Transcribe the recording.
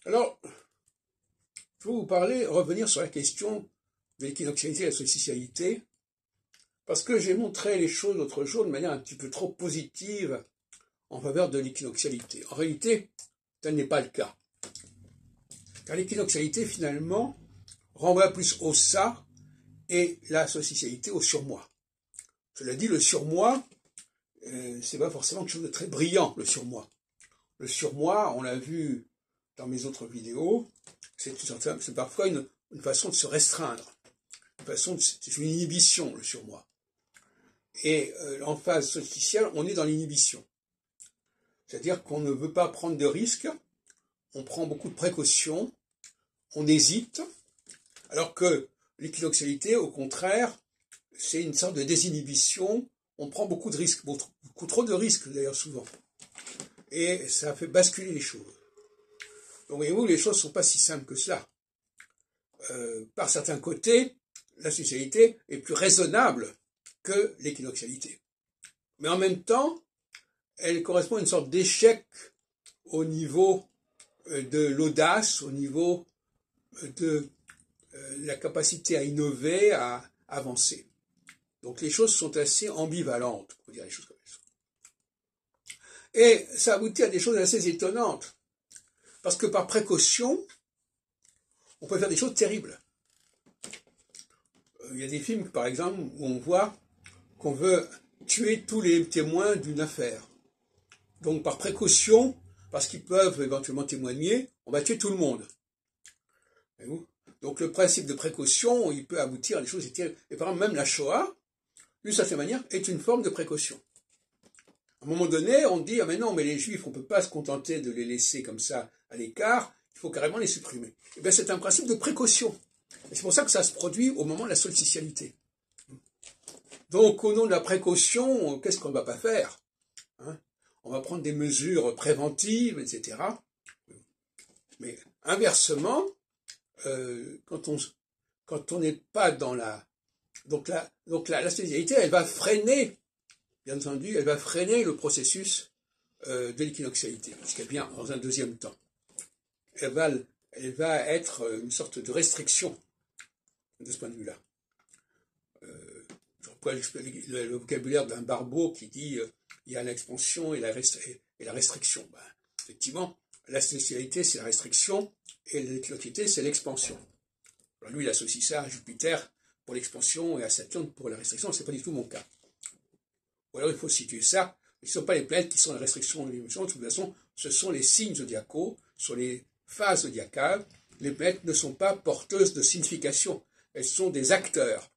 Alors, je vais vous parler, revenir sur la question de l'équinoxialité et de la solsticialité, parce que j'ai montré les choses l'autre jour de manière un petit peu trop positive en faveur de l'équinoxialité. En réalité, tel n'est pas le cas. Car l'équinoxialité, finalement, renvoie plus au ça et la solsticialité au surmoi. Cela dit, le surmoi, c'est pas forcément quelque chose de très brillant, le surmoi. Le surmoi, on l'a vu dans mes autres vidéos, c'est parfois une façon de se restreindre. C'est une inhibition, le surmoi. Et en phase solsticielle, on est dans l'inhibition. C'est-à-dire qu'on ne veut pas prendre de risques, on prend beaucoup de précautions, on hésite, alors que l'équinoxialité, au contraire, c'est une sorte de désinhibition, on prend beaucoup de risques, beaucoup trop de risques d'ailleurs souvent. Et ça fait basculer les choses. Donc voyez-vous, les choses ne sont pas si simples que cela. Par certains côtés, la solsticialité est plus raisonnable que l'équinoxialité. Mais en même temps, elle correspond à une sorte d'échec au niveau de l'audace, au niveau de la capacité à innover, à avancer. Donc les choses sont assez ambivalentes, pour dire les choses comme ça. Et ça aboutit à des choses assez étonnantes. Parce que par précaution, on peut faire des choses terribles. Il y a des films, par exemple, où on voit qu'on veut tuer tous les témoins d'une affaire. Donc par précaution, parce qu'ils peuvent éventuellement témoigner, on va tuer tout le monde. Voyez-vous ? Donc le principe de précaution, il peut aboutir à des choses terribles. Et par exemple, même la Shoah, d'une certaine manière, est une forme de précaution. À un moment donné, on dit, ah mais non, mais les Juifs, on ne peut pas se contenter de les laisser comme ça à l'écart, il faut carrément les supprimer. Et bien c'est un principe de précaution. Et c'est pour ça que ça se produit au moment de la solsticialité. Donc au nom de la précaution, qu'est-ce qu'on ne va pas faire ? On va prendre des mesures préventives, etc. Mais inversement, quand on n'est pas dans la... Donc la solsticialité, elle va freiner, bien entendu, elle va freiner le processus de l'équinoxialité, ce qui est bien dans un deuxième temps. Elle va être une sorte de restriction de ce point de vue-là. Je reprends le vocabulaire d'un Barbeau qui dit il y a l'expansion et la restriction. Ben, effectivement, la solsticialité, c'est la restriction, et l'équinoxialité, c'est l'expansion. Alors lui, il associe ça à Jupiter pour l'expansion et à Saturne pour la restriction, c'est pas du tout mon cas. Ou alors il faut situer ça, ce ne sont pas les planètes qui sont la restriction et l'expansion, de toute façon, ce sont les signes zodiacaux, sur les phases zodiacales. Les planètes ne sont pas porteuses de signification, elles sont des acteurs.